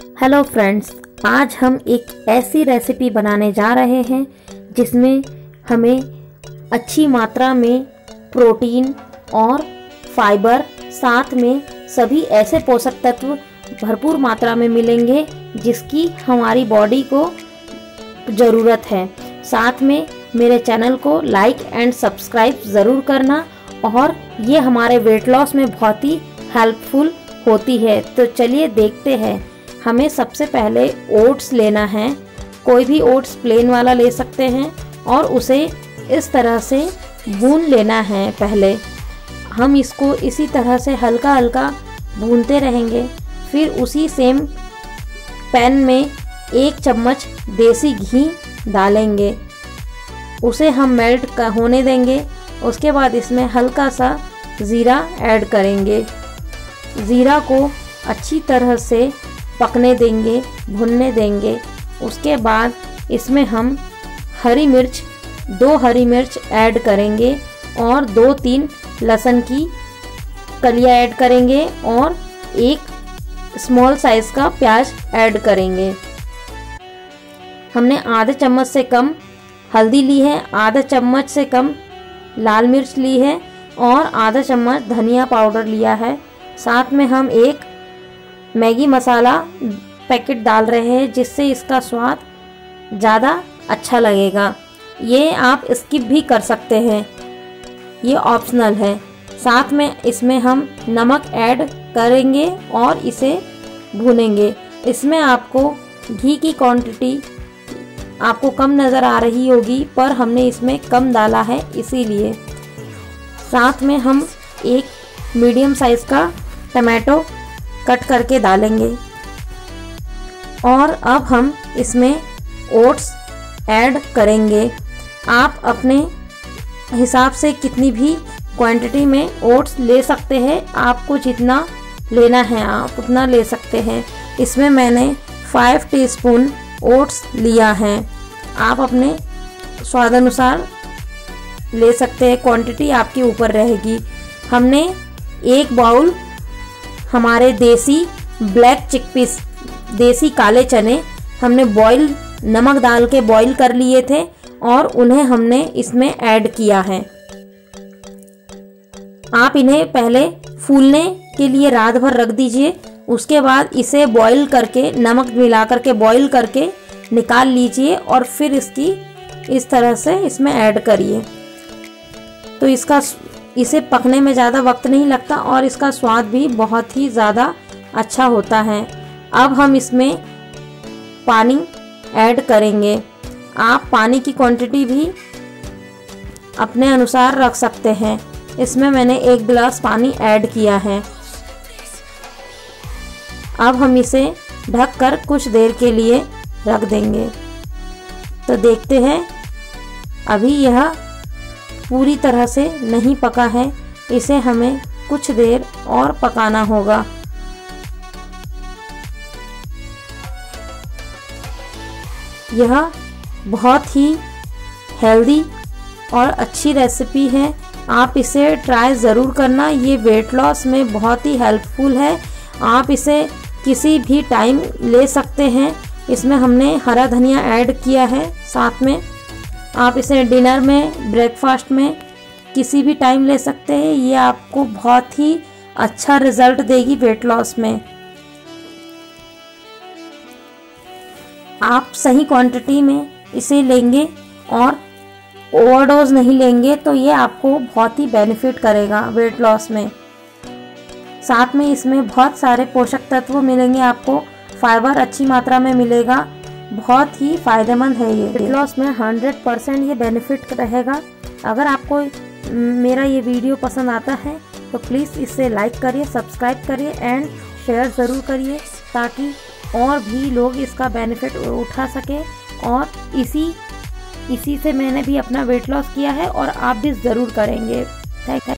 Hello friends, आज हम एक ऐसी रेसिपी बनाने जा रहे हैं जिसमें हमें अच्छी मात्रा में प्रोटीन और फाइबर, साथ में सभी ऐसे पोषक तत्व भरपूर मात्रा में मिलेंगे जिसकी हमारी बॉडी को ज़रूरत है। साथ में मेरे चैनल को लाइक एंड सब्सक्राइब ज़रूर करना, और ये हमारे वेट लॉस में बहुत ही हेल्पफुल होती है। तो चलिए देखते हैं। हमें सबसे पहले ओट्स लेना है। कोई भी ओट्स प्लेन वाला ले सकते हैं और उसे इस तरह से भून लेना है। पहले हम इसको इसी तरह से हल्का हल्का भूनते रहेंगे। फिर उसी सेम पैन में 1 चम्मच देसी घी डालेंगे, उसे हम मेल्ट होने देंगे। उसके बाद इसमें हल्का सा ज़ीरा ऐड करेंगे। ज़ीरा को अच्छी तरह से पकने देंगे, भुनने देंगे। उसके बाद इसमें हम हरी मिर्च 2 हरी मिर्च ऐड करेंगे और 2-3 लहसुन की कलियां ऐड करेंगे और 1 स्मॉल साइज़ का प्याज ऐड करेंगे। हमने आधे चम्मच से कम हल्दी ली है, आधा चम्मच से कम लाल मिर्च ली है और आधा चम्मच धनिया पाउडर लिया है। साथ में हम 1 मैगी मसाला पैकेट डाल रहे हैं जिससे इसका स्वाद ज़्यादा अच्छा लगेगा। ये आप स्किप भी कर सकते हैं, ये ऑप्शनल है। साथ में इसमें हम नमक ऐड करेंगे और इसे भूनेंगे। इसमें आपको घी की क्वांटिटी आपको कम नज़र आ रही होगी, पर हमने इसमें कम डाला है इसीलिए। साथ में हम 1 मीडियम साइज़ का टमाटो कट करके डालेंगे और अब हम इसमें ओट्स ऐड करेंगे। आप अपने हिसाब से कितनी भी क्वांटिटी में ओट्स ले सकते हैं, आपको जितना लेना है आप उतना ले सकते हैं। इसमें मैंने 5 टीस्पून ओट्स लिया है। आप अपने स्वाद अनुसार ले सकते हैं, क्वांटिटी आपके ऊपर रहेगी। हमने 1 बाउल हमारे देसी ब्लैक चिकपीस, देसी काले चने हमने बॉईल नमक डाल के बॉईल कर लिए थे और उन्हें हमने इसमें ऐड किया है। आप इन्हें पहले फूलने के लिए रात भर रख दीजिए। उसके बाद इसे बॉईल करके नमक मिला करके बॉईल करके निकाल लीजिए और फिर इसकी इस तरह से इसमें ऐड करिए। तो इसे पकने में ज़्यादा वक्त नहीं लगता और इसका स्वाद भी बहुत ही ज़्यादा अच्छा होता है। अब हम इसमें पानी ऐड करेंगे। आप पानी की क्वांटिटी भी अपने अनुसार रख सकते हैं। इसमें मैंने 1 गिलास पानी ऐड किया है। अब हम इसे ढककर कुछ देर के लिए रख देंगे। तो देखते हैं, अभी यह पूरी तरह से नहीं पका है, इसे हमें कुछ देर और पकाना होगा। यह बहुत ही हेल्दी और अच्छी रेसिपी है। आप इसे ट्राई ज़रूर करना। ये वेट लॉस में बहुत ही हेल्पफुल है। आप इसे किसी भी टाइम ले सकते हैं। इसमें हमने हरा धनिया ऐड किया है। साथ में आप इसे डिनर में, ब्रेकफास्ट में किसी भी टाइम ले सकते हैं। ये आपको बहुत ही अच्छा रिजल्ट देगी वेट लॉस में। आप सही क्वांटिटी में इसे लेंगे और ओवरडोज नहीं लेंगे तो ये आपको बहुत ही बेनिफिट करेगा वेट लॉस में। साथ में इसमें बहुत सारे पोषक तत्व मिलेंगे आपको, फाइबर अच्छी मात्रा में मिलेगा। बहुत ही फ़ायदेमंद है ये। वेट लॉस में 100% ये बेनिफिट रहेगा। अगर आपको मेरा ये वीडियो पसंद आता है तो प्लीज़ इसे लाइक करिए, सब्सक्राइब करिए एंड शेयर ज़रूर करिए, ताकि और भी लोग इसका बेनिफिट उठा सकें। और इसी से मैंने भी अपना वेट लॉस किया है और आप भी ज़रूर करेंगे। Thank you.